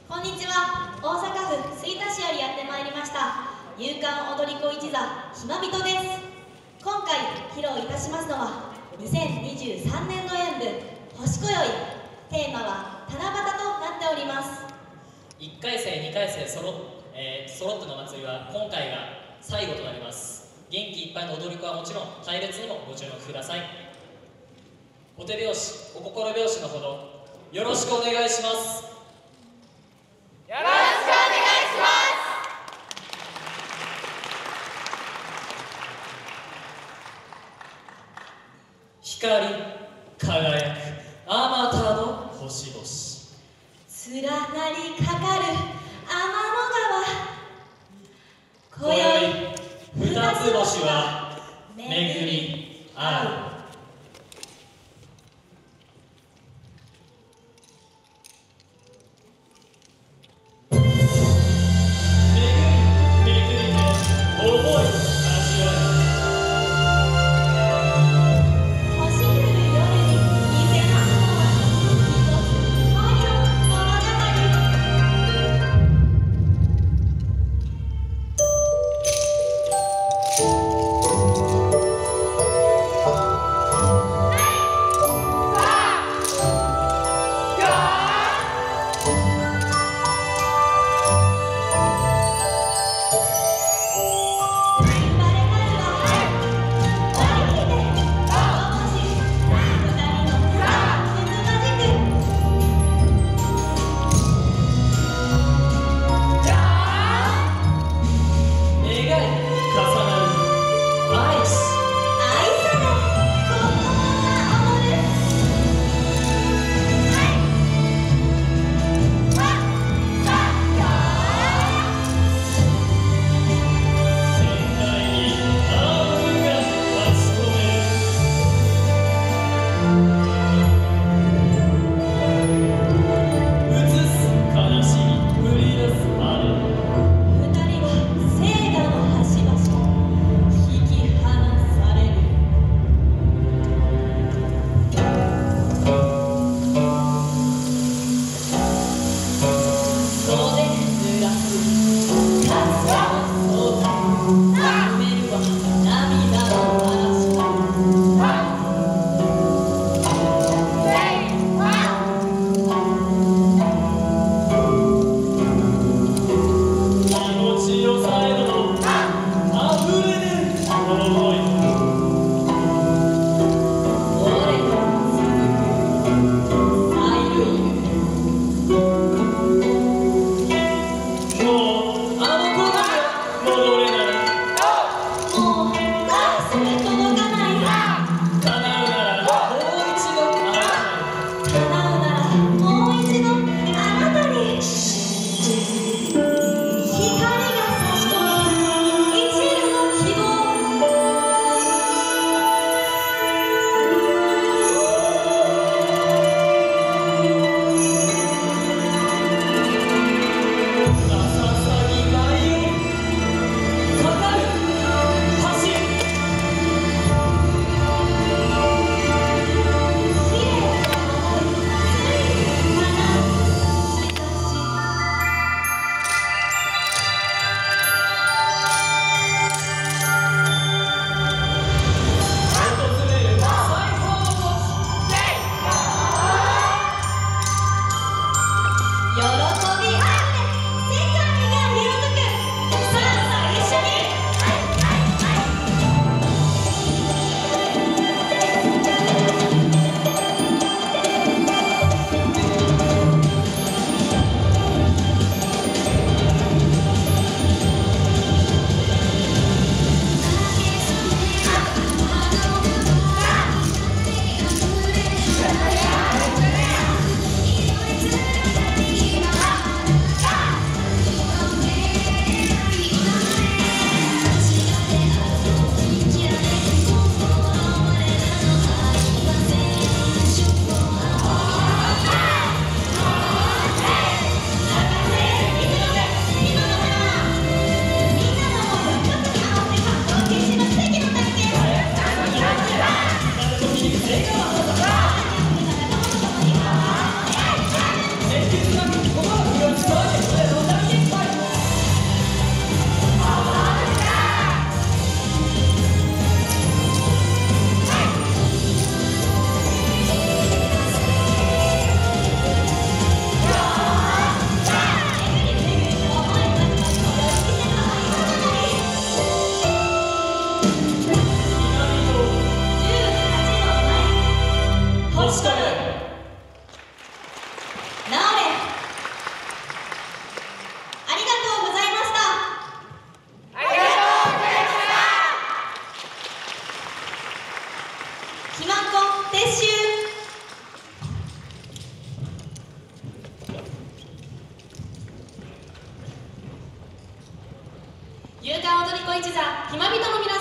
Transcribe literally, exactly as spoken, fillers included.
こんにちは。大阪府吹田市よりやってまいりました勇敢踊り子一座ひまびとです。今回披露いたしますのはにせんにじゅうさんねん度演舞星こよい。テーマは七夕となっております。 いっかいせいにかいせいそろ、えー、揃っての祭りは今回が最後となります。元気いっぱいの踊り子はもちろん隊列にもご注目ください。お手拍子お心拍子のほどよろしくお願いします。 よろしくお願いします。 光り輝くあまたの星々、 連なりかかる天の川。今宵二つ星は巡り合う。 撤収。勇敢踊り子一座ひまびとの皆